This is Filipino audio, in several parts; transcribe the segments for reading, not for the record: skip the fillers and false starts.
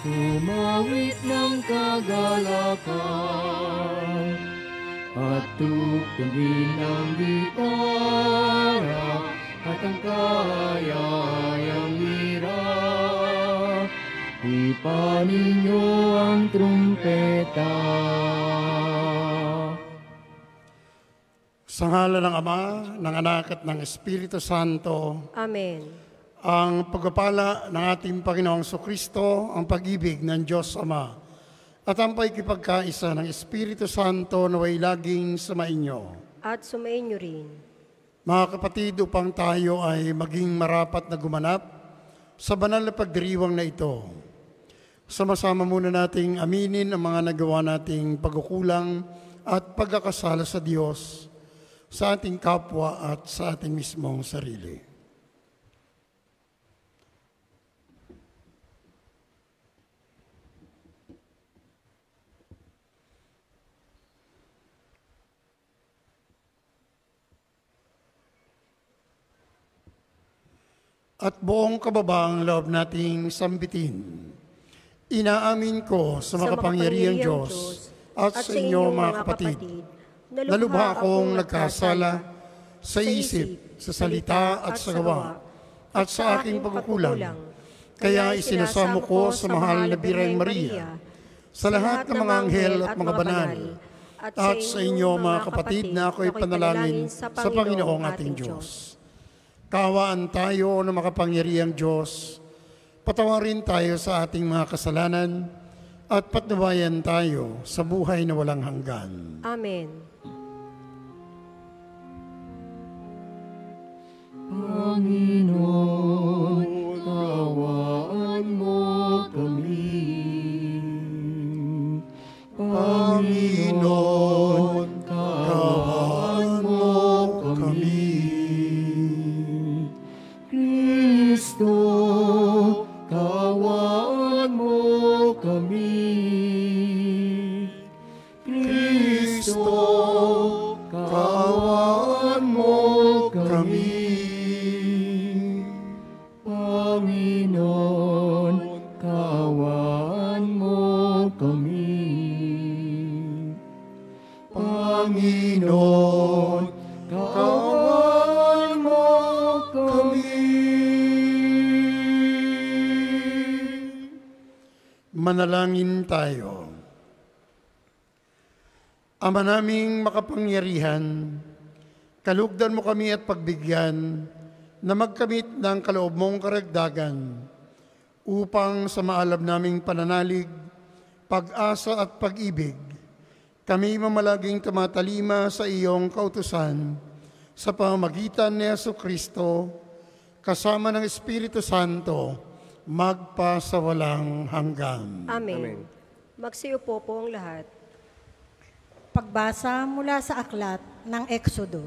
Umawit ng kagalakan at tugtugin ng gitara at ang kayayang lira. Ipanin niyo ang trumpeta. Sa ngalan ng Ama, ng Anak at ng Espiritu Santo. Amen. Ang pagpapala ng ating Panginoong Kristo, ang pag-ibig ng Diyos Ama, at ang pakikipagkaisa ng Espiritu Santo naway laging sumainyo. At sumainyo rin. Mga kapatid, upang tayo ay maging marapat na gumanap sa banal na pagdiriwang na ito, sama-sama muna nating aminin ang mga nagawa nating pagkukulang at pagkakasala sa Diyos, sa ating kapwa at sa ating mismong sarili. At buong kababaang loob nating sambitin, inaamin ko sa makapangyarihang Diyos at sa inyo mga kapatid, na lubha akong nagkasala sa isip, sa salita at sa gawa, at sa aking pagkukulang. Kaya isinasamo ko sa mahal na Birheng Maria, sa lahat ng mga anghel at mga banal, at sa inyo mga kapatid na ako'y panalangin sa Panginoong ating Diyos. Kaawaan tayo ng makapangyarihang Diyos, patawarin tayo sa ating mga kasalanan, at patnubayan tayo sa buhay na walang hanggan. Amen. Panginoon, kaawaan mo kami. Panginoon, kaawaan mo kami. Kristo, kaawaan mo kami. Kristo, kaawaan mo kami. Panginoon, kaawaan mo kami. Panginoon, kaawaan mo kami. Manalangin tayo. Ama naming makapangyarihan, kalugdan mo kami at pagbigyan na magkamit ng kaloob mong karagdagan upang sa maalab naming pananalig, pag-asa at pag-ibig, kami mamalaging tumatalima sa iyong kautusan sa pamamagitan ni Jesucristo kasama ng Espiritu Santo magpasawalang hanggan. Amen. Magsiupo po ang lahat. Pagbasa mula sa aklat ng Exodo.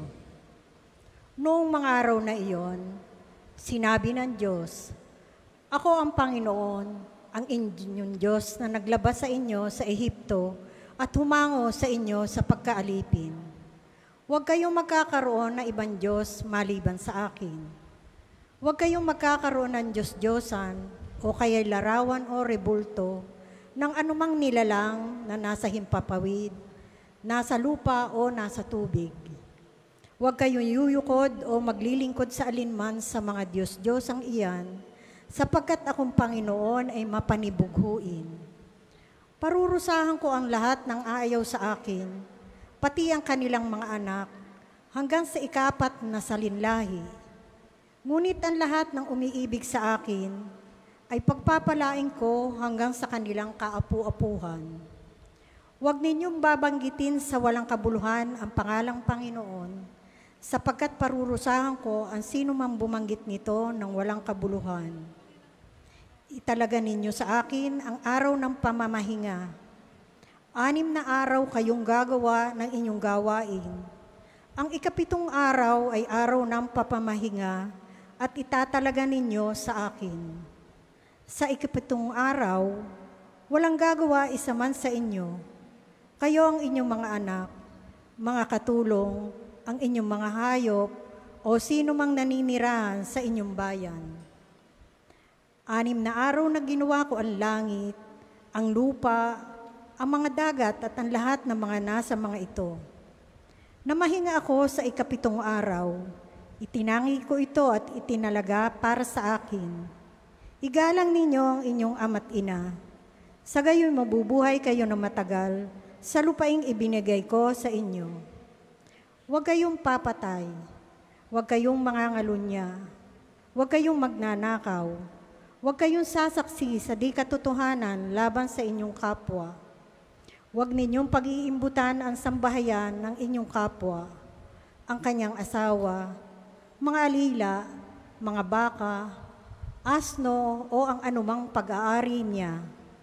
Noong mga araw na iyon, sinabi ng Diyos, "Ako ang Panginoon, ang inyong Diyos na naglabas sa inyo sa Ehipto at humango sa inyo sa pagkaalipin. Huwag kayong magkakaroon ng ibang Diyos maliban sa akin. Huwag kayong magkakaroon ng Diyos-Diyosan o kaya'y larawan o rebulto ng anumang nilalang na nasa himpapawid, nasa lupa o nasa tubig. Huwag kayong yuyukod o maglilingkod sa alinman sa mga Diyos-Diyosang iyan, sapagkat akong Panginoon ay mapanibughuin. Parurusahan ko ang lahat ng aayaw sa akin, pati ang kanilang mga anak, hanggang sa ika-4 na salinlahi. Ngunit ang lahat ng umiibig sa akin ay pagpapalain ko hanggang sa kanilang kaapu-apuhan. Huwag ninyong babanggitin sa walang kabuluhan ang pangalang Panginoon, sapagkat parurusahan ko ang sino mang bumanggit nito ng walang kabuluhan. Italaga ninyo sa akin ang araw ng pamamahinga. 6 na araw kayong gagawa ng inyong gawain. Ang ika-7 araw ay araw ng papamahinga at itatalaga ninyo sa akin. Sa ika-7 araw, walang gagawa isa man sa inyo. Kayo ang inyong mga anak, mga katulong, ang inyong mga hayop, o sino mang naninirahan sa inyong bayan. 6 na araw na ginawa ko ang langit, ang lupa, ang mga dagat at ang lahat ng mga nasa mga ito. Namahinga ako sa 7th araw. Itinangi ko ito at itinalaga para sa akin. Igalang ninyo ang inyong ama't ina. Sa gayon mabubuhay kayo na matagal sa lupaing ibinigay ko sa inyo. Huwag kayong papatay. Huwag kayong mangangalunya. Huwag kayong magnanakaw. Huwag kayong sasaksi sa di katotohanan laban sa inyong kapwa. Huwag ninyong pag-iimbutan ang sambahayan ng inyong kapwa, ang kanyang asawa, mga alila, mga baka, asno o ang anumang pag-aari niya.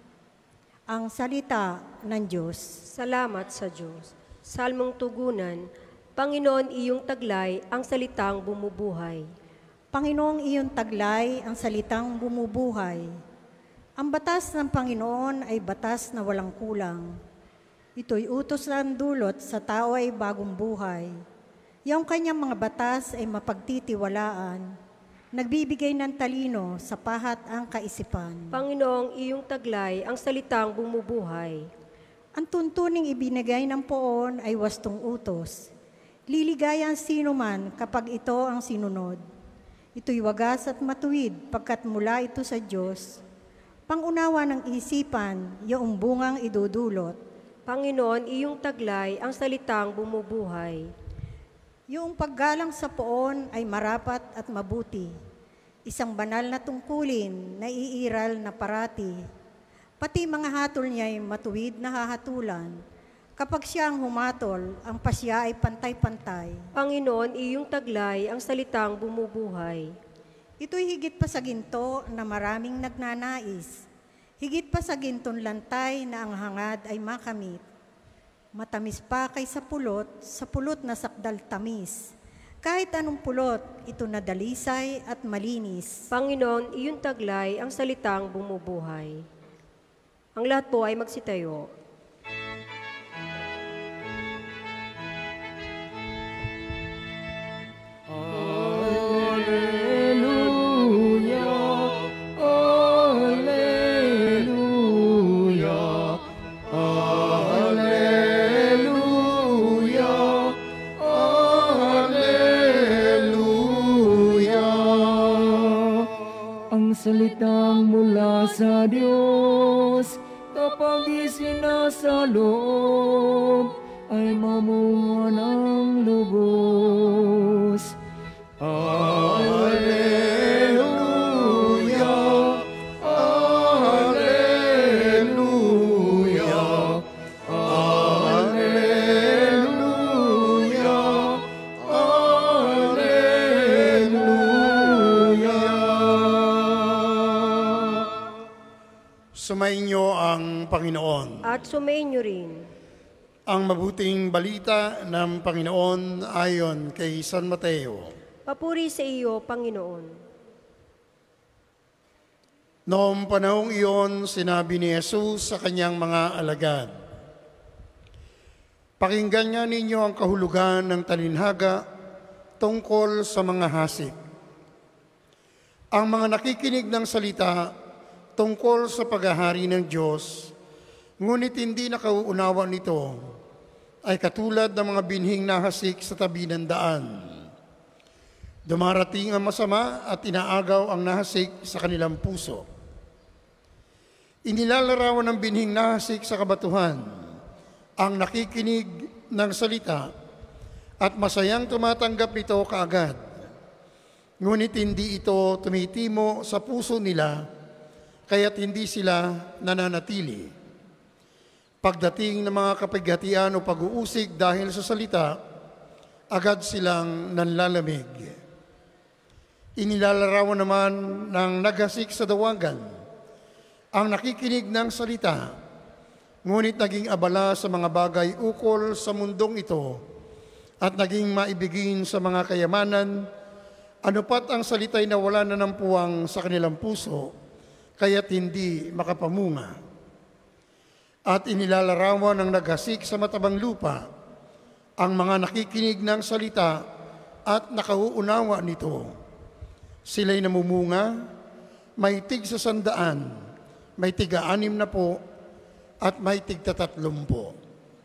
Ang salita ng Diyos. Salamat sa Diyos. Salmong tugunan, Panginoon iyong taglay ang salitang bumubuhay. Panginoong iyong taglay ang salitang bumubuhay. Ang batas ng Panginoon ay batas na walang kulang. Ito'y utos ng dulot sa tao ay bagong buhay. Yung kanyang mga batas ay mapagtitiwalaan. Nagbibigay ng talino sa pahat ang kaisipan. Panginoong iyong taglay ang salitang bumubuhay. Ang tuntuning ibinigay ng poon ay wastong utos. Liligaya ang sino man kapag ito ang sinunod. Ito'y wagas at matuwid pagkat mula ito sa Diyos. Pangunawa ng isipan, yung bungang idudulot. Panginoon, iyong taglay ang salitang bumubuhay. Yung paggalang sa poon ay marapat at mabuti. Isang banal na tungkulin na iiral na parati. Pati mga hatol niya ay matuwid na hahatulan. Kapag siya ang humatol, ang pasya ay pantay-pantay. Panginoon, iyong taglay ang salitang bumubuhay. Ito'y higit pa sa ginto na maraming nagnanais. Higit pa sa ginton lantay na ang hangad ay makamit. Matamis pa kaysa sa pulot na sakdal tamis. Kahit anong pulot, ito na dalisay at malinis. Panginoon, iyong taglay ang salitang bumubuhay. Ang lahat po ay magsitayo. Salitang mula sa Diyos, kapag isinasaloob, ay mamunga ng lubos. Alleluia, Alleluia, Alleluia, Alleluia. Sumainyo ang Panginoon. At sumainyo rin. Ang mabuting balita ng Panginoon ayon kay San Mateo. Papuri sa iyo, Panginoon. Noong panahong iyon, sinabi ni Jesus sa kanyang mga alagad, "Pakinggan nga ninyo ang kahulugan ng talinhaga tungkol sa mga hasik. Ang mga nakikinig ng salita tungkol sa paghahari ng Diyos, ngunit hindi nakauunawa nito, ay katulad ng mga binhing nahasik sa tabi ng daan. Dumarating ang masama at inaagaw ang nahasik sa kanilang puso. Inilalarawan ng binhing nahasik sa kabatuhan ang nakikinig ng salita at masayang tumatanggap nito kaagad. Ngunit hindi ito tumitimo sa puso nila, kaya't hindi sila nananatili. Pagdating ng mga kapighatian o pag-uusig dahil sa salita, agad silang nanlalamig. Inilalarawan naman ng naghasik sa dawagan ang nakikinig ng salita, ngunit naging abala sa mga bagay ukol sa mundong ito at naging maibigin sa mga kayamanan, anupat ang salita'y nawala na ng puwang sa kanilang puso, kaya't hindi makapamunga. At inilalarawan ng naghasik sa matabang lupa ang mga nakikinig ng salita at nakauunawa nito. Sila'y namumunga, may tig sa 100, may tiga-60 at may tig-30.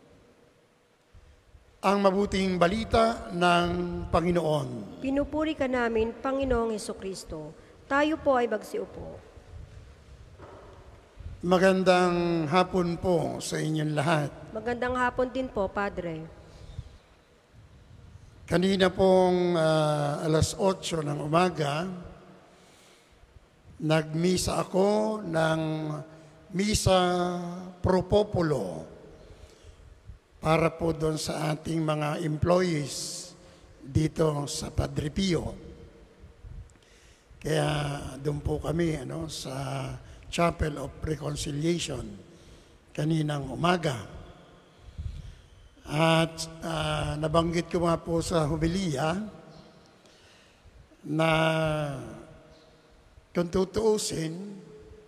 Ang mabuting balita ng Panginoon. Pinupuri ka namin, Panginoong Hesukristo. Tayo po ay magsiupo. Magandang hapon po sa inyong lahat. Magandang hapon din po, Padre. Kanina pong alas 8 ng umaga, nagmisa ako ng Misa Pro Populo para po doon sa ating mga employees dito sa Padre Pio. Kaya doon po kami sa Chapel of Reconciliation kaninang umaga. At nabanggit ko nga po sa homilia na kung tutuusin,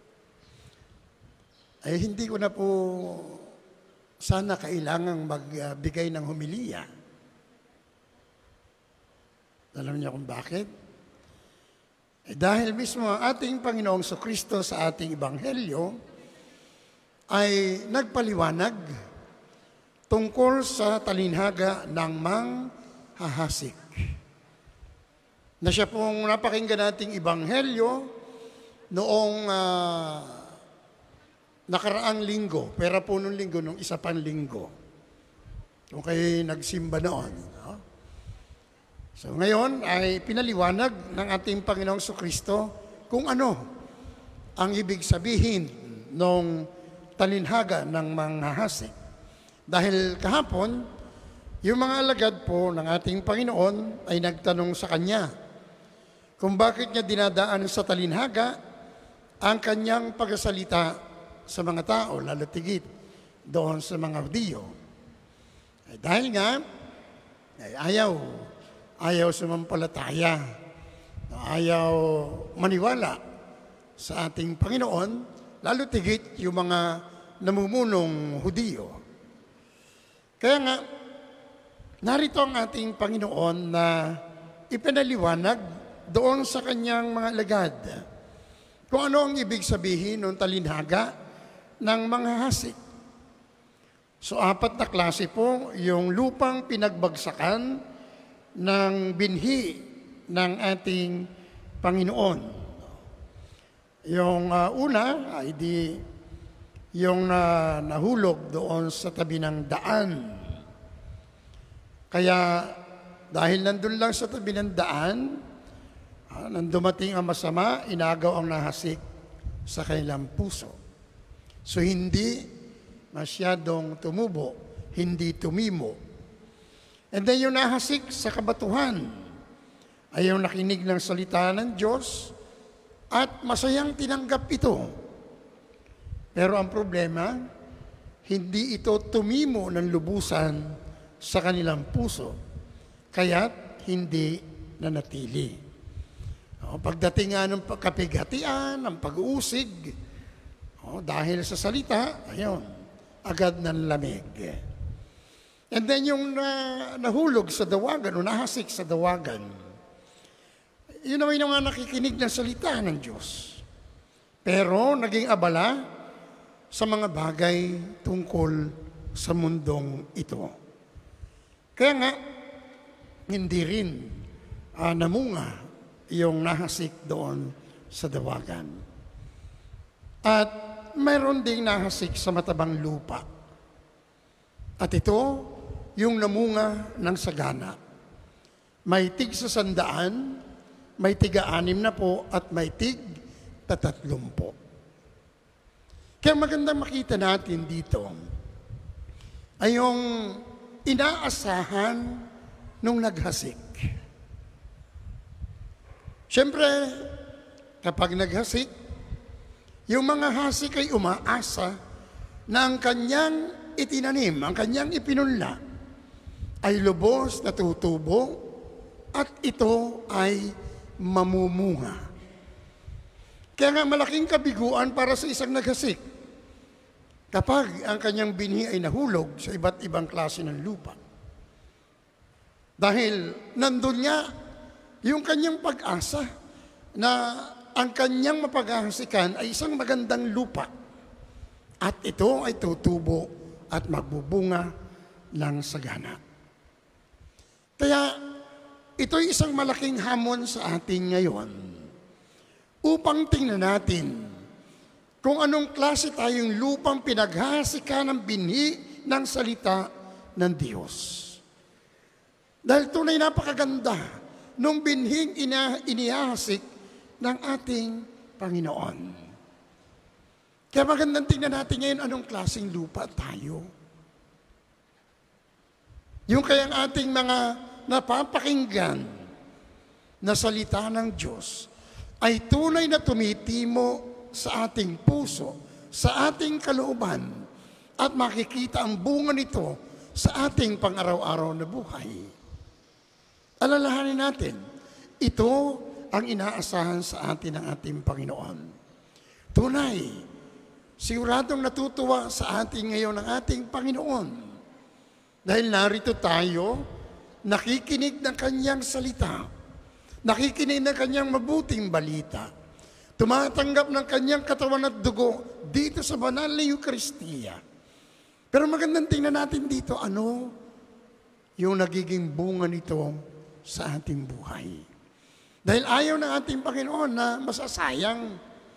ay hindi ko na po sana kailangang magbigay ng homilia. Alam niyo kung bakit? Dahil mismo ang ating Panginoong Kristo sa ating Ebanghelyo ay nagpaliwanag tungkol sa talinhaga ng manghahasik. Na siya pong napakinggan nating Ebanghelyo noong nakaraang linggo, pera po nung linggo, nung isa pang linggo. Kung kayo nagsimba noon. No? So ngayon ay pinaliwanag ng ating Panginoong Kristo kung ano ang ibig sabihin ng talinhaga ng manghahasik. Dahil kahapon, yung mga alagad po ng ating Panginoon ay nagtanong sa Kanya kung bakit niya dinadaan sa talinhaga ang Kanyang pagsasalita sa mga tao, lalo tigit doon sa mga Hudiyo. Dahil nga, ayaw sumampalataya, ayaw maniwala sa ating Panginoon, lalo tigit yung mga namumunong Hudiyo. Kaya nga, narito ang ating Panginoon na ipinaliwanag doon sa kanyang mga alagad kung ano ang ibig sabihin ng talinhaga ng manghahasik. So 4 na klase po yung lupang pinagbagsakan ng binhi ng ating Panginoon. Yung una ay yung nahulog doon sa tabi ng daan. Kaya dahil nandun lang sa tabi ng daan, nang dumating ang masama, inagaw ang nahasik sa kanilang puso. So hindi masyadong tumubo, hindi tumimo. And then yung nahasik sa kabatuhan ay yung nakinig ng salita ng Diyos at masayang tinanggap ito. Pero ang problema, hindi ito tumimo ng lubusan sa kanilang puso, kaya't hindi nanatili. Pagdating nga ng kapighatian, ng pag-uusig, dahil sa salita, ayun, agad ng lamig. And then yung nahulog sa dawagan o nahasik sa dawagan, yun naman yung nakikinig ng salita ng Diyos. Pero naging abala sa mga bagay tungkol sa mundong ito. Kaya nga, hindi rin namunga yung nahasik doon sa dawagan. At mayroon ding nahasik sa matabang lupa. At ito, yung namunga ng sagana. May tig sa 100, may tiga-6 na po, at may tig 30. Kaya magandang makita natin dito ay yung inaasahan nung naghasik. Siyempre, kapag naghasik, yung mga hasik ay umaasa na ang kanyang itinanim, ang kanyang ipinunla, ay lubos na tutubo at ito ay mamumunga. Kaya nga malaking kabiguan para sa isang naghasik kapag ang kanyang binhi ay nahulog sa iba't ibang klase ng lupa. Dahil nandun niya yung kanyang pag-asa na ang kanyang mapaghahasikan ay isang magandang lupa. At ito ay tutubo at magbubunga ng sagana. Kaya ito'y isang malaking hamon sa atin ngayon upang tingnan natin kung anong klase tayong lupang pinaghahasika ng binhi ng salita ng Diyos. Dahil tunay napakaganda nung binhing inihasik ng ating Panginoon. Kaya magandang tingnan natin ngayon anong klaseng lupa tayo. Yung kayang ating mga napapakinggan na salita ng Diyos ay tunay na tumitimo sa ating puso, sa ating kalooban, at makikita ang bunga nito sa ating pang-araw-araw na buhay. Alalahanin natin, ito ang inaasahan sa atin ng ating Panginoon. Tunay, siguradong natutuwa sa atin ngayon ng ating Panginoon. Dahil narito tayo, nakikinig ng kanyang salita, nakikinig ng kanyang mabuting balita, tumatanggap ng kanyang katawan at dugo dito sa banal na Eucharistia. Pero magandang tingnan natin dito, ano yung nagiging bunga nito sa ating buhay. Dahil ayaw ng ating Panginoon na masasayang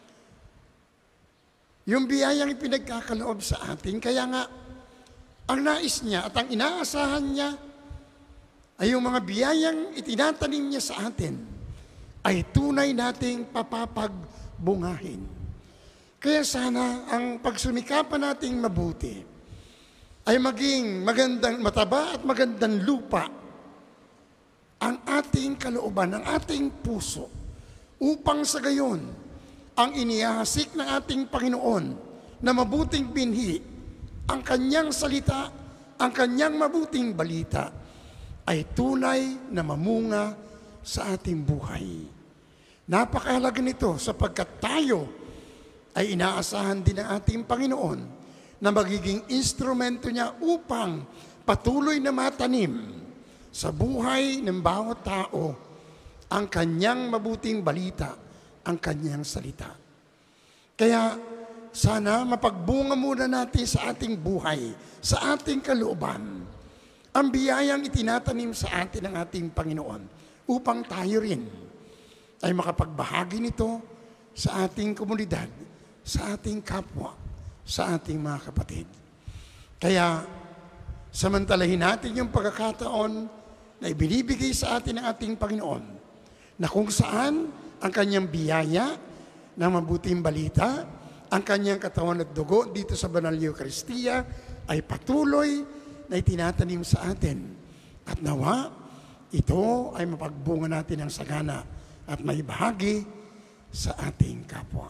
yung biyayang ipinagkakaloob sa atin. Kaya nga, ang nais niya at ang inaasahan niya ay yung mga biyayang itinatanim niya sa atin ay tunay nating papapagbungahin. Kaya sana ang pagsumikapan nating mabuti ay maging magandang mataba at magandang lupa ang ating kalooban, ang ating puso, upang sa gayon ang inihasik ng ating Panginoon na mabuting binhi, ang kanyang salita, ang kanyang mabuting balita, ay tunay na mamunga sa ating buhay. Napakahalaga nito sapagkat tayo ay inaasahan din ng ating Panginoon na magiging instrumento niya upang patuloy na matanim sa buhay ng bawat tao ang kanyang mabuting balita, ang kanyang salita. Kaya sana mapagbunga muna natin sa ating buhay, sa ating kalooban, ang biyayang itinatanim sa atin ng ating Panginoon upang tayo rin ay makapagbahagi nito sa ating komunidad, sa ating kapwa, sa ating mga kapatid. Kaya samantalahin natin yung pagkakataon na ibinibigay sa atin ng ating Panginoon na kung saan ang kanyang biyaya ng mabuting balita, ang kanyang katawan at dugo dito sa banal na Eucharistia ay patuloy na itinatanim sa atin. At nawa, ito ay mapagbunga natin ng sagana at may bahagi sa ating kapwa.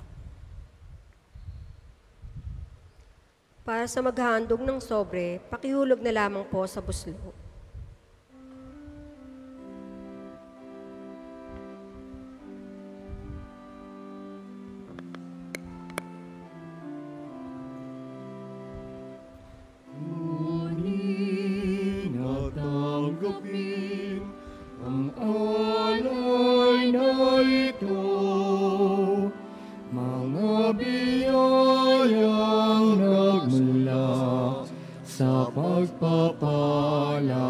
Para sa maghahandog ng sobre, pakihulog na lamang po sa buslo. Ang alay na ito, mga biyayang nagmula sa pagpapala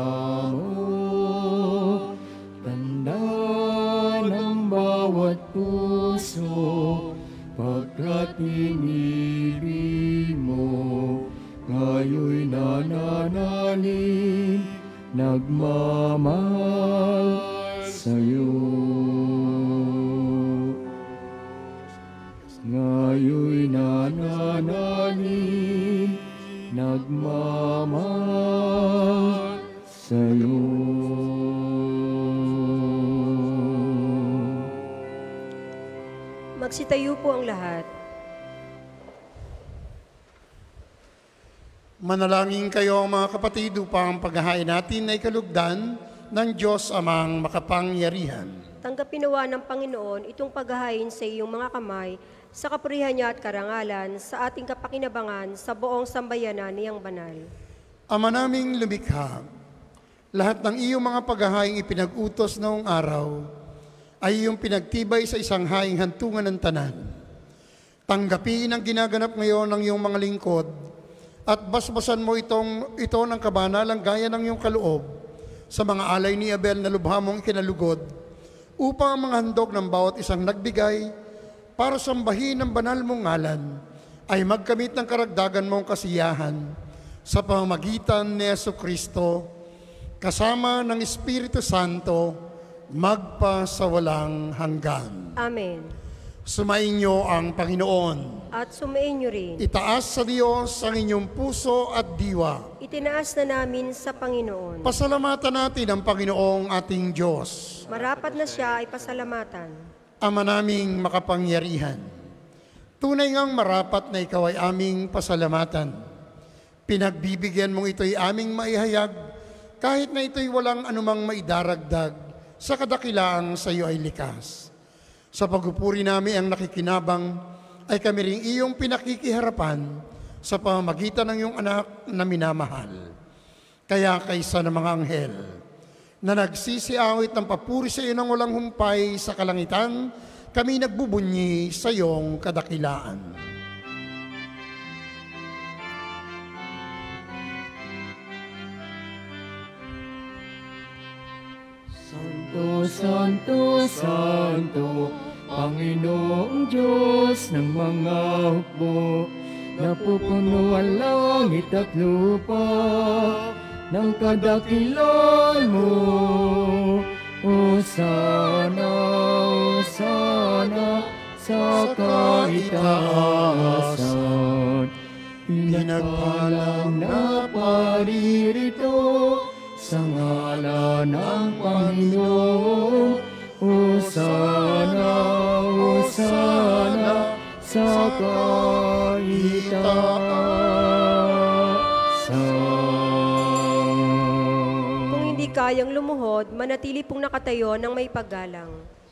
mo. Tanda ng bawat puso, pagkat inibig mo, ngayoy nananalig, nagmamahal sa'yo. Ngayoy nananalig, nagmamahal sa'yo. Magsitayo po ang lahat. Manalangin kayo mga kapatid upang paghahain natin ay kalugdan ng Diyos amang makapangyarihan. Tanggapin nawa ng Panginoon itong paghahain sa iyong mga kamay sa kapurihan niya at karangalan sa ating kapakinabangan sa buong sambayanan niyang banal. Ama naming lumikha, lahat ng iyong mga paghahaing ipinag-utos noong araw ay iyong pinagtibay sa isang haing hantungan ng tanan. Tanggapin ang ginaganap ngayon ng iyong mga lingkod at basbasan mo ito ng kabanalang gaya ng iyong kaloob sa mga alay ni Abel na lubha mong ikinalugod upang ang mga handog ng bawat isang nagbigay para sambahin ang banal mong ngalan ay magkamit ng karagdagan mong kasiyahan sa pamamagitan ni Jesucristo kasama ng Espiritu Santo magpa sa walang hanggan. Amen. Sumainyo ang Panginoon. At sumainyo rin. Itaas sa Diyos ang inyong puso at diwa. Itinaas na namin sa Panginoon. Pasalamatan natin ang Panginoong ating Diyos. Marapat na siya ay pasalamatan. Ama naming makapangyarihan, tunay ngang marapat na ikaw ay aming pasalamatan. Pinagbibigyan mong ito'y aming maihayag kahit na ito'y walang anumang maidaragdag sa kadakilaang sa iyo ay likas. Sa pagpupuri namin ang nakikinabang ay kami ring iyong pinakikiharapan sa pamamagitan ng iyong anak na minamahal. Kaya kaysa ng mga anghel na nagsisiawit ng papuri sa iyo ng walang humpay sa kalangitan, kami nagbubunyi sa iyong kadakilaan. Santo, Santo, Santo, Panginoong Diyos ng mga hukbo, napupuno ang langit at lupa ng kadakilan mo. Hosana, Hosana, sa kaitaasan. Pinagpalang na paririto sa ngalan ng Panginoon. Hosana, Hosana, sa kaitaasan. Kung hindi kayang lumuhod, manatili pong nakatayo ng may paggalang.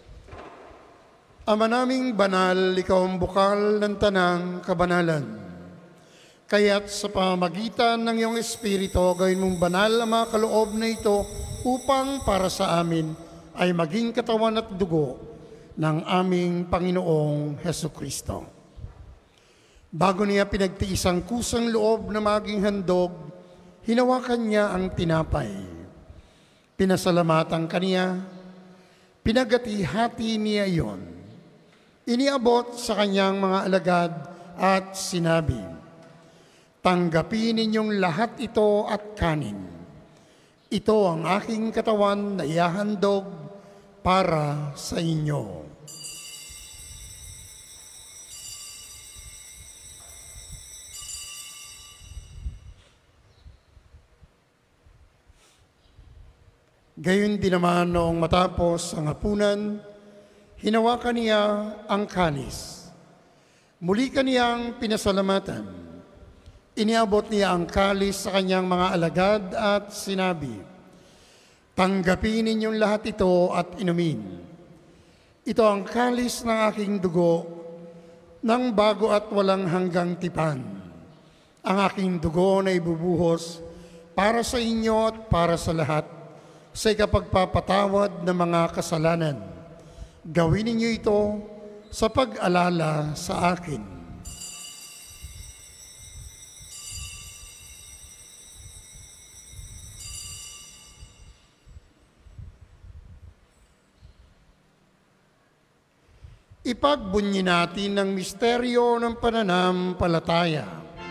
Ama naming banal, ikaw ang bukal ng tanang kabanalan. Kaya't sa pamamagitan ng iyong Espiritu, gawin mong banal ang mga kaloob na ito upang para sa amin ay maging katawan at dugo ng aming Panginoong Hesukristo. Bago niya pinagtiis ang kusang loob na maging handog, hinawakan niya ang tinapay. Pinasalamatan kaniya, pinagati-hati niya iyon. Iniabot sa kanyang mga alagad at sinabi, "Tanggapin ninyong lahat ito at kanin. Ito ang aking katawan na ihahandog para sa inyo." Gayon din naman noong matapos ang hapunan, hinawakan niya ang kanis. Muli kaniyang pinasalamatan. Iniabot niya ang kalis sa kanyang mga alagad at sinabi, "Tanggapin ninyong lahat ito at inumin. Ito ang kalis ng aking dugo, ng bago at walang hanggang tipan. Ang aking dugo na ibubuhos para sa inyo at para sa lahat, sa ikapagpapatawad ng mga kasalanan. Gawin ninyo ito sa pag-alala sa akin." Ipagbunyi natin ang misteryo ng pananampalataya.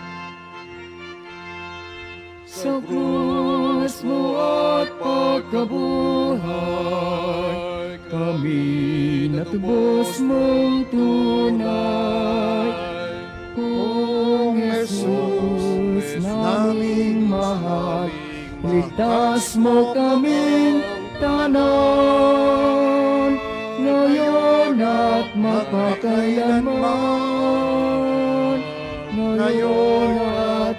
Sa krus mo at pagkabuhay, kami natubos mong tunay. Kung Jesus naming mahal, ligtas mo kaming tanan, ngayon at magpakailanman. Ngayon at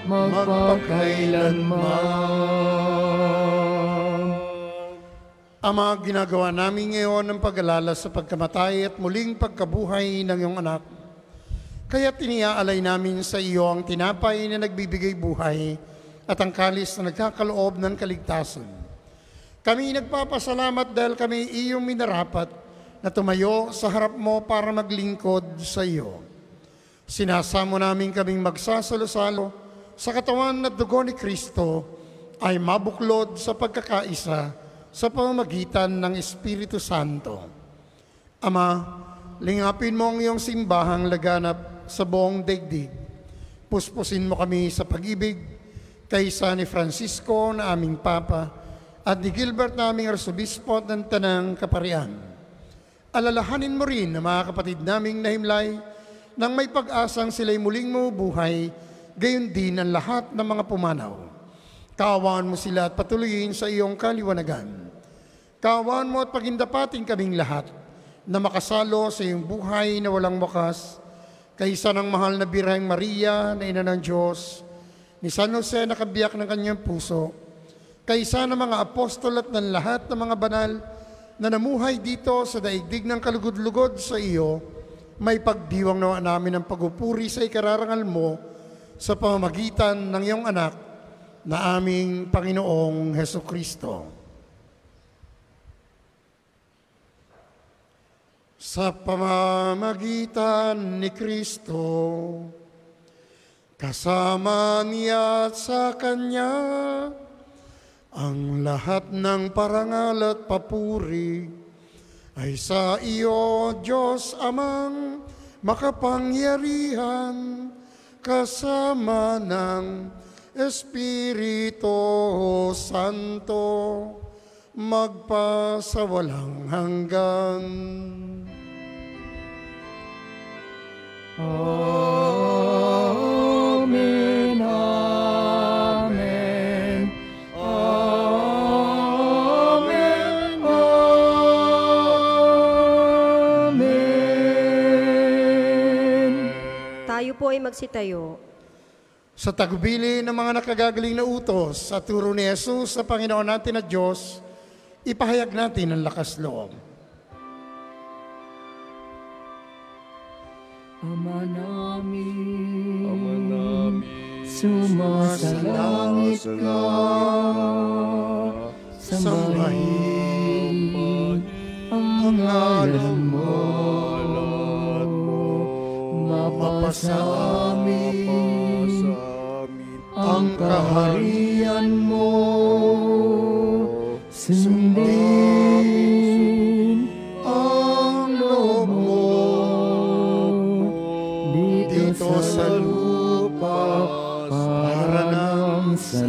magpakailanman. Ama, ginagawa namin ngayon ang pag-alala sa pagkamatay at muling pagkabuhay ng iyong anak. Kaya't iniaalay namin sa iyo ang tinapay na nagbibigay buhay at ang kalis na nagkakaloob ng kaligtasan. Kami nagpapasalamat dahil kami iyong minarapat na tumayo sa harap mo para maglingkod sa iyo. Sinasamo namin kaming magsasalo-salo sa katawan at dugo ni Kristo ay mabuklod sa pagkakaisa sa pamamagitan ng Espiritu Santo. Ama, lingapin mo ang iyong simbahang laganap sa buong daigdig. Puspusin mo kami sa pag-ibig kaysa ni Francisco na aming Papa at ni Gilbert na aming Arsobispo at ng Tanang Kaparian. Alalahanin mo rin ang mga kapatid naming nahimlay nang may pag-asang sila'y muling mabubuhay, gayon din ang lahat ng mga pumanaw. Kaawaan mo sila at patuloyin sa iyong kaliwanagan. Kaawaan mo at pagindapating kaming lahat na makasalo sa iyong buhay na walang wakas, kaysa ng mahal na Birheng Maria na Ina ng Diyos, ni San Jose na kabiyak ng kanyang puso, kaysa ng mga apostol at ng lahat ng mga banal na namuhay dito sa daigdig ng kalugod-lugod sa iyo, may pagdiwang nawa namin ang pagupuri sa ikararangal mo sa pamamagitan ng iyong anak na aming Panginoong Hesukristo. Sa pamamagitan ni Kristo, kasama niya at sa Kanya, ang lahat ng parangal at papuri ay sa iyo, Diyos Amang makapangyarihan, kasama ng Espiritu Santo, magpasawalang hanggan. Amen, amen, amen, amen. Tayo po ay magsitayo. Sa tagbili ng mga nakagagaling na utos sa turo ni Jesus sa Panginoon natin at Diyos, ipahayag natin ang lakas loob. Ama namin, sumasalangit ka, sambahin ang ngalan mo, mapasa amin ang kaharian mo, sundin ang loob mo dito sa lupa para nang sa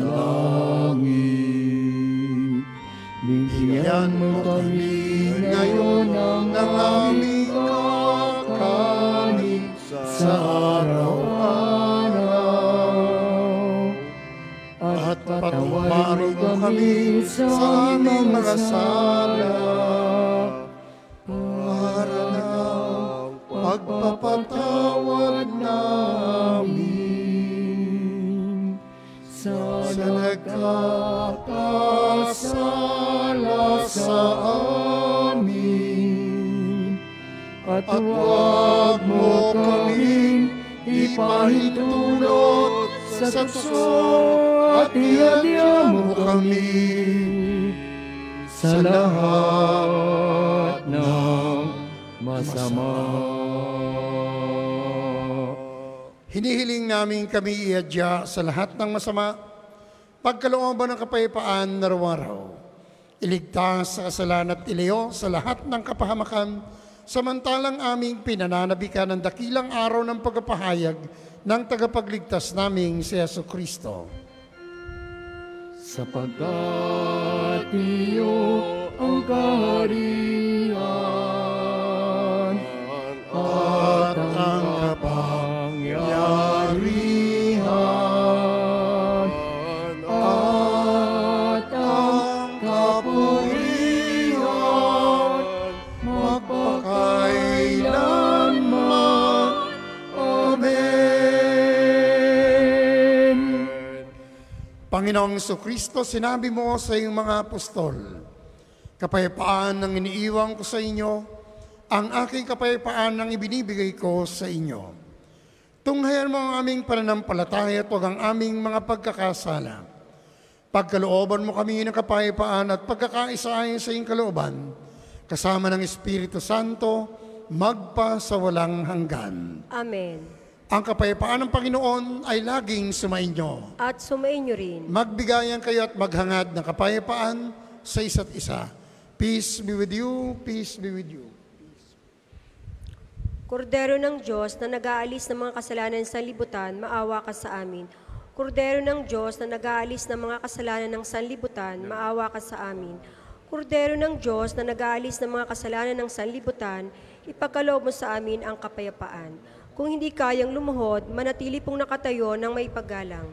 langit. Bigyan mo kami ngayon ng aming kakanin sa araw-araw, at patawarin mo kami sa aming mga sala, para ng pagpapatawad namin sa nagkakasala sa amin. At huwag mo kaming ipahintulot sa tukso, at iadya mo kami sa lahat ng masama. Hinihiling namin kami iadya sa lahat ng masama, pagkalooban ng kapayapaan na araw-araw. Iligtas sa kasalanan at ilayo sa lahat ng kapahamakan, samantalang aming pinananabikan ng dakilang araw ng pagpapahayag ng tagapagligtas naming si Jesucristo. Sapagkat iyo ang kaharian at ang kapangyarihan at ang kapurihan magpakailanman. Amen. Panginoong Jesucristo, sinabi mo sa iyong mga apostol, kapayapaan ang iniiwan ko sa inyo, ang aking kapayapaan ang ibinibigay ko sa inyo. Tunghayan mo ang aming pananampalataya at huwag ang aming mga pagkakasala. Pagkalooban mo kami ng kapayapaan at pagkakaisahin sa iyong kalooban, kasama ng Espiritu Santo, magpa sa walang hanggan. Amen. Ang kapayapaan ng Panginoon ay laging sumainyo. At sumainyo rin. Magbigayan kayo at maghangad ng kapayapaan sa isa't isa. Peace be with you, peace be with you. Kordero ng Diyos na nag-aalis ng mga kasalanan sa libutan, maawa ka sa amin. Kordero ng Diyos na nag-aalis ng mga kasalanan ng sanlibutan, maawa ka sa amin. Kordero ng Diyos na nag-aalis ng mga kasalanan ng sanlibutan, ipagkaloob mo sa amin ang kapayapaan. Kung hindi kayang lumuhod, manatili pong nakatayo ng may paggalang.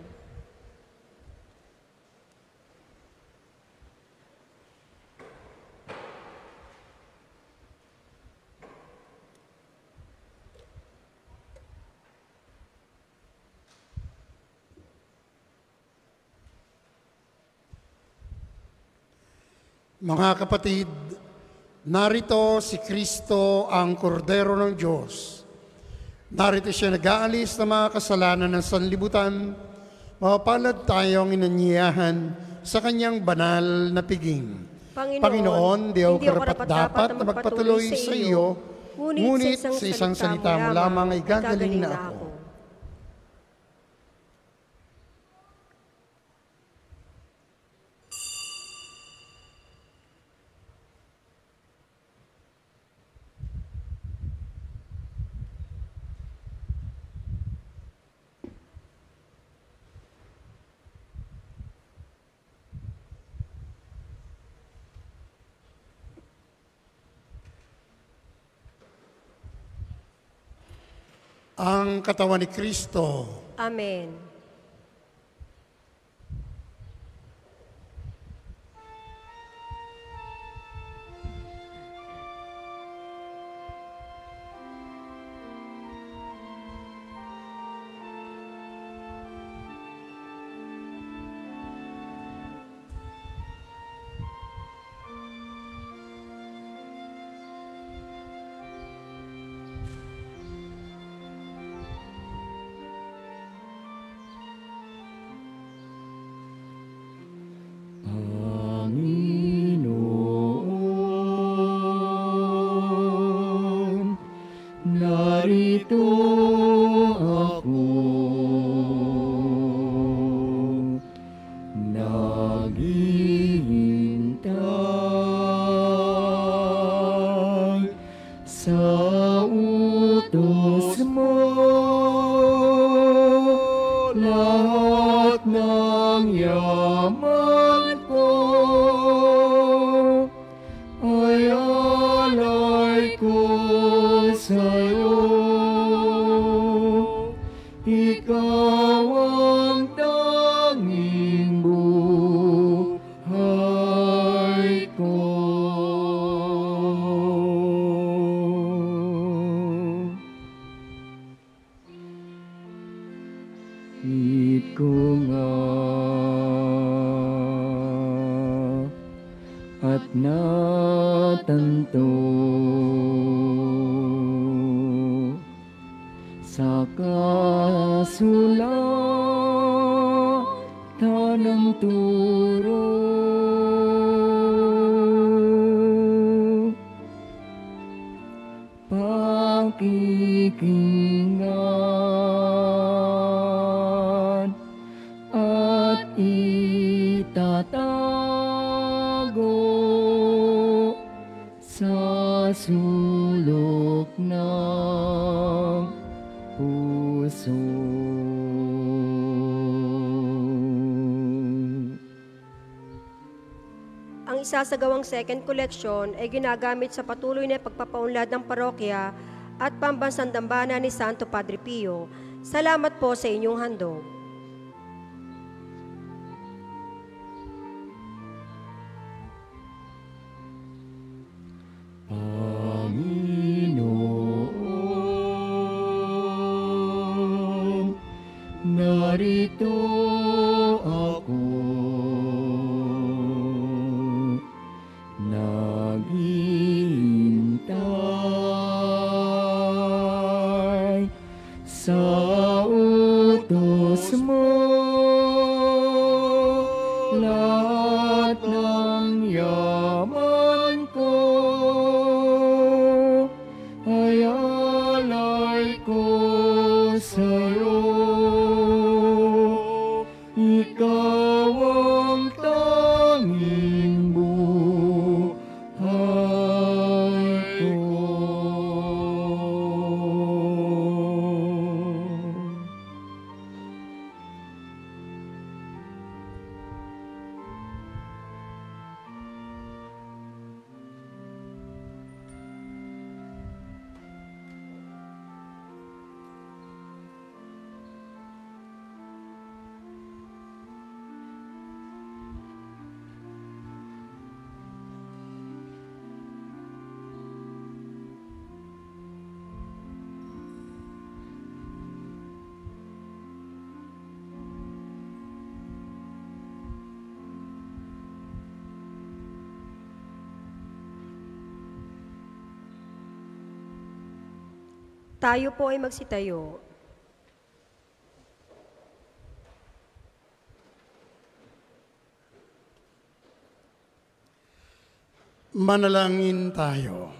Mga kapatid, narito si Kristo ang Kordero ng Diyos. Narito siya nag-aalis ng mga kasalanan ng sanlibutan. Mapapalad tayong inanyayahan sa kanyang banal na piging. Panginoon, di ako karapat-dapat na magpatuloy sa iyo, ngunit sa isang salita mo lamang ay gagaling na ako. Ang katawan ni Kristo. Amen. Panginoon, narito ako, naghihintay sa utos mo. Lahat ng yaman ko ay alay ko sa'yo. Ikaw ang tanging buhay ko. Hit ko nga at natanto sa kasulatan ng turo. Pakikinggan at itatago sa sulok ng puso. Ang isasagawang second collection ay ginagamit sa patuloy na pagpapaunlad ng parokya at pambansang dambana ni Santo Padre Pio. Salamat po sa inyong handog. Panginoon, narito ako, naghihintay sa utos mo. Lahat ng yaman ko ay alay ko sa'yo. Ikaw ang tanging buhay ko. Tayo po ay magsitayo. Manalangin tayo.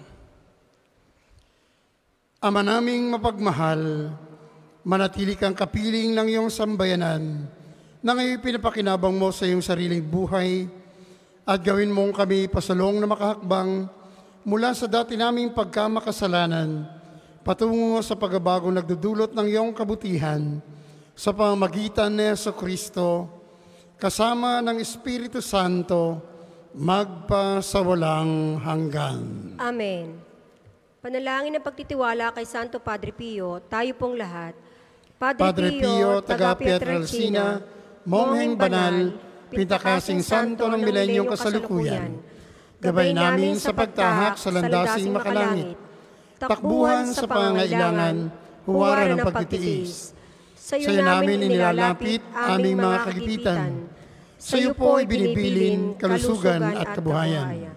Ama naming mapagmahal, manatili kang kapiling ng iyong sambayanan na ngayon pinapakinabang mo sa iyong sariling buhay at gawin mong kami pasalong na makahakbang mula sa dati naming pagkamakasalanan patungo sa pagbabago nagdudulot ng iyong kabutihan sa pamamagitan ni Jesucristo kasama ng Espiritu Santo magpasawalang hanggan. Amen. Panalangin ng pagtitiwala kay Santo Padre Pio, tayo pong lahat. Padre Pio, taga Pietrelcina, Mongheng Banal, Pintakasing Santo ng Milenyong Kasalukuyan, gabay namin sa pagtahak sa landasing makalangit, takbuhan sa pangangailangan, huwaran ng pagtitiis. Sa iyo namin inilalapit aming mga kagipitan. Sa iyo po ibinibilin kalusugan at kabuhayan.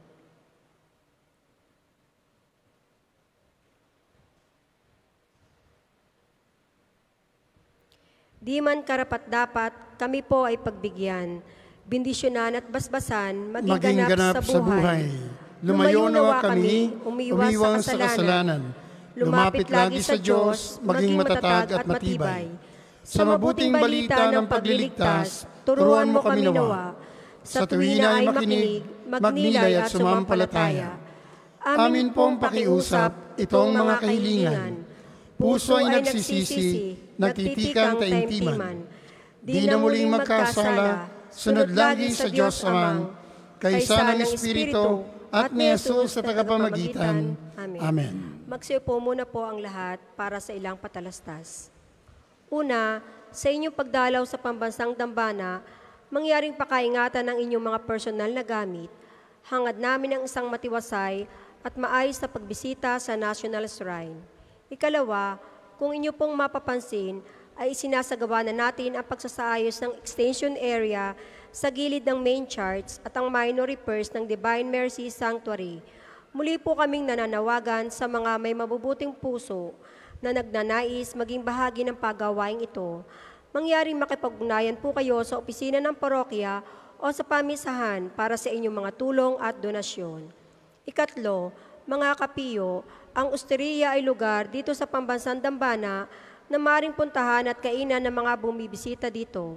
Di man karapat-dapat, kami po ay pagbigyan, bendisyonan at basbasan, maging ganap sa buhay. Lumayo nawa kami, umiwas sa kasalanan. Lumapit lagi sa Diyos, maging matatag at matibay. Sa mabuting balita ng pagliligtas, turuan mo kami nawa. Sa tuwina ay makinig, magnilay at sumampalataya. Amin pong pakiusap itong mga kahilingan. Puso ay nagsisisi, nagtitikang taimtiman. Di na muling magkasala, sunod lagi sa Diyos Amang, kaysa ng Espiritu, at ni Jesus sa tagapamagitan. Amen. Magsiupo muna po ang lahat para sa ilang patalastas. Una, sa inyong pagdalaw sa pambansang dambana, mangyaring pakaingatan ng inyong mga personal na gamit, hangad namin ang isang matiwasay at maayos na pagbisita sa National Shrine. Ikalawa, kung inyo pong mapapansin, ay isinasagawa na natin ang pagsasaayos ng extension area sa gilid ng main church at ang minor repairs ng Divine Mercy Sanctuary. Muli po kaming nananawagan sa mga may mabubuting puso na nagnanais maging bahagi ng pagawaing ito. Mangyaring makipag-ugnayan po kayo sa opisina ng parokya o sa pamisahan para sa inyong mga tulong at donasyon. Ikatlo, mga kapiyo, ang osteria ay lugar dito sa pambansang dambana na maring puntahan at kainan ng mga bumibisita dito.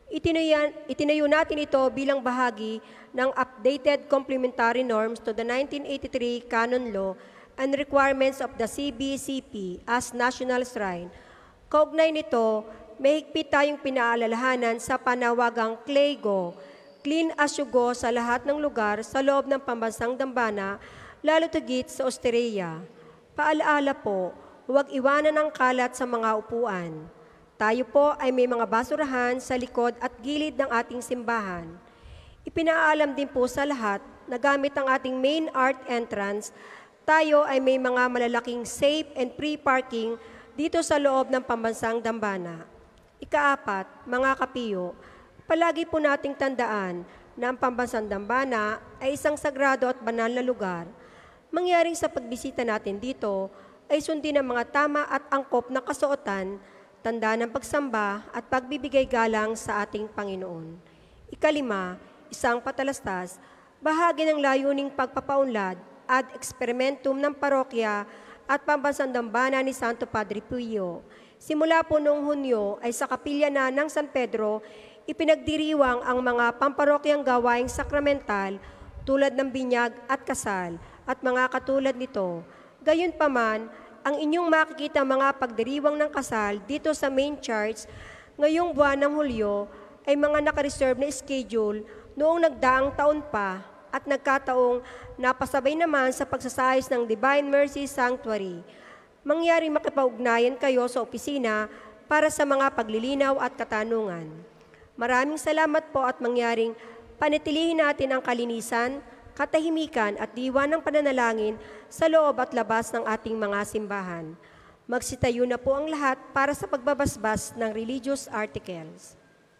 Itinayo natin ito bilang bahagi ng updated complementary norms to the 1983 Canon Law and requirements of the CBCP as National Shrine. Kaugnay nito, may higpit tayong pinaalalahanan sa panawagang CLEGO, Clean as you go sa lahat ng lugar sa loob ng pambansang dambana, lalo tigit sa osteria. Paalaala po, huwag iwanan ang kalat sa mga upuan. Tayo po ay may mga basurahan sa likod at gilid ng ating simbahan. Ipinaalam din po sa lahat na gamit ang ating main art entrance, tayo ay may mga malalaking safe and free parking dito sa loob ng pambansang dambana. Ikaapat, mga kapiyo, palagi po nating tandaan na ang pambansang dambana ay isang sagrado at banal na lugar. Mangyaring sa pagbisita natin dito ay sundin ang mga tama at angkop na kasuotan, tanda ng pagsamba at pagbibigay galang sa ating Panginoon. Ikalima, isang patalastas, bahagi ng layuning pagpapaunlad at eksperimentum ng parokya at Pambansang Dambana ni Santo Padre Pio. Simula po noong Hunyo ay sa kapilya na ng San Pedro, ipinagdiriwang ang mga pamparokyang gawaing sakramental tulad ng binyag at kasal at mga katulad nito. Gayunpaman, ang inyong makikita mga pagdiriwang ng kasal dito sa main church ngayong buwan ng Hulyo ay mga nakareserve na schedule noong nagdaang taon pa at nagkataong napasabay naman sa pagsasayos ng Divine Mercy Sanctuary. Mangyari makipag-ugnayan kayo sa opisina para sa mga paglilinaw at katanungan. Maraming salamat po at mangyaring panatilihin natin ang kalinisan, katahimikan at diwa ng pananalangin sa loob at labas ng ating mga simbahan. Magsitayo na po ang lahat para sa pagbabasbas ng religious articles.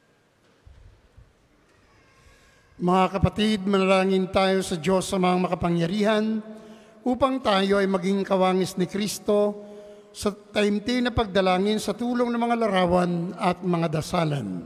Mga kapatid, manalangin tayo sa Diyos sa mga makapangyarihan upang tayo ay maging kawangis ni Kristo sa taimtim na pagdalangin sa tulong ng mga larawan at mga dasalan.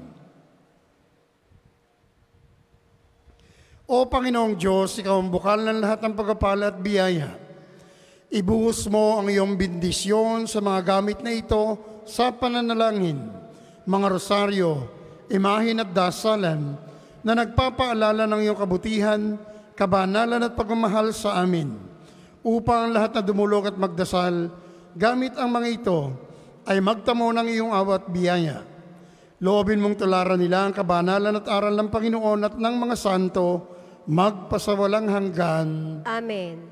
O Panginoong Diyos, Ikaw ang bukal ng lahat ng pagpapala at biyaya. Ibuhos mo ang iyong bendisyon sa mga gamit na ito sa pananalangin, mga rosaryo, imahin at dasalan na nagpapaalala ng iyong kabutihan, kabanalan at pagmamahal sa amin. Upang lahat na dumulog at magdasal, gamit ang mga ito, ay magtamo ng iyong awat biyaya. Loobin mong tularan nila ang kabanalan at aral ng Panginoon at ng mga santo, magpasawalang hanggan. Amen.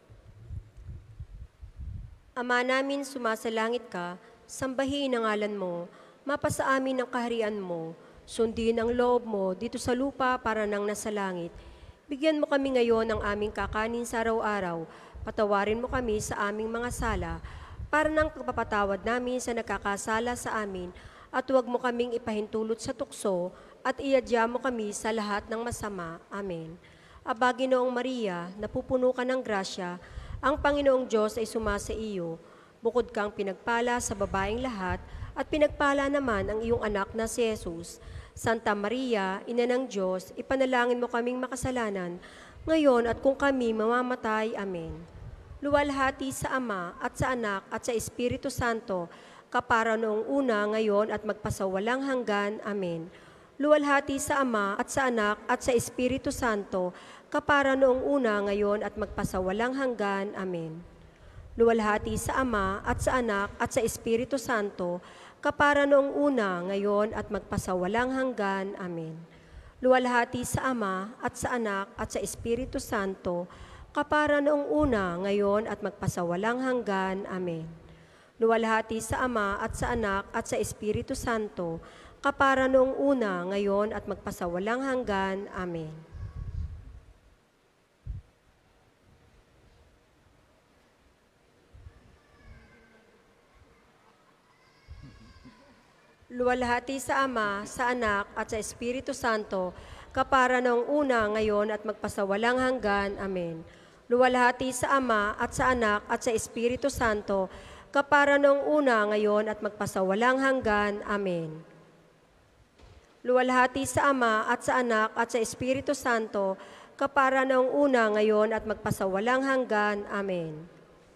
Ama namin, sumasalangit ka, sambahin ang ngalan mo, mapasa amin ang kaharian mo, sundin ang loob mo dito sa lupa para nang nasa langit. Bigyan mo kami ngayon ng aming kakanin sa araw-araw. Patawarin mo kami sa aming mga sala, para ng pagpapatawad namin sa nagkakasala sa amin, at huwag mo kaming ipahintulot sa tukso, at iadya mo kami sa lahat ng masama. Amen. Aba, Ginoong Maria, napupuno ka ng grasya, ang Panginoong Diyos ay sumasa iyo. Bukod kang pinagpala sa babaeng lahat, at pinagpala naman ang iyong anak na si Jesus. Santa Maria, Ina ng Diyos, ipanalangin mo kaming makasalanan, ngayon at kung kami mamamatay. Amen. Luwalhati sa Ama at sa Anak at sa Espiritu Santo, kapara noong una, ngayon at magpasawalang hanggan. Amen. Luwalhati sa Ama at sa Anak at sa Espiritu Santo, kapara noong una, ngayon at magpasawalang hanggan. Amen. Luwalhati sa Ama at sa Anak at sa Espiritu Santo, kapara noong una, ngayon at magpasawalang hanggan. Amen. Luwalhati sa Ama at sa Anak at sa Espiritu Santo, kapara noong una, ngayon at magpasawalang hanggan. Amen. Luwalhati sa Ama at sa Anak at sa Espiritu Santo, kapara noong una, ngayon at magpasawalang hanggan. Amen. Luwalhati sa Ama, sa Anak, at sa Espiritu Santo, kapara noong una, ngayon, at magpasawalang hanggan. Amen. Luwalhati sa Ama, at sa Anak, at sa Espiritu Santo, kapara noong una, ngayon, at magpasawalang hanggan. Amen. Luwalhati sa Ama, at sa Anak, at sa Espiritu Santo, kapara noong una, ngayon, at magpasawalang hanggan. Amen.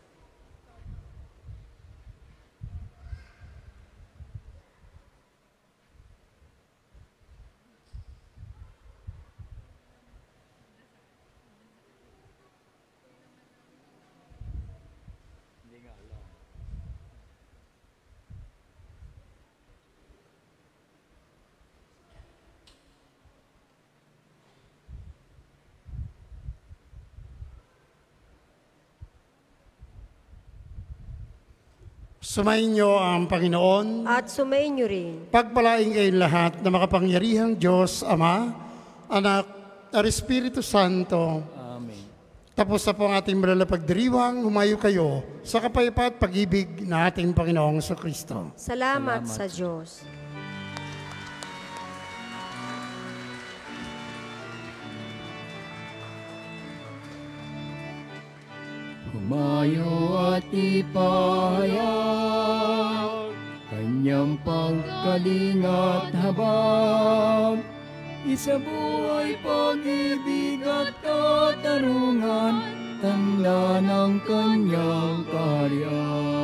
Sumayin niyo ang Panginoon. At sumayin niyo rin. Pagpalain kayong lahat na makapangyarihang Diyos, Ama, Anak, at Espiritu Santo. Amen. Tapos na po ang ating malalapagdiriwang, humayo kayo sa kapayapaan at pag-ibig na ating Panginoong Kristo. Salamat sa Diyos. Humayo at ipahayag kanyang pagkalingat habang isa buhay pag-ibig at katarungan tanda ng kanyang kaharian.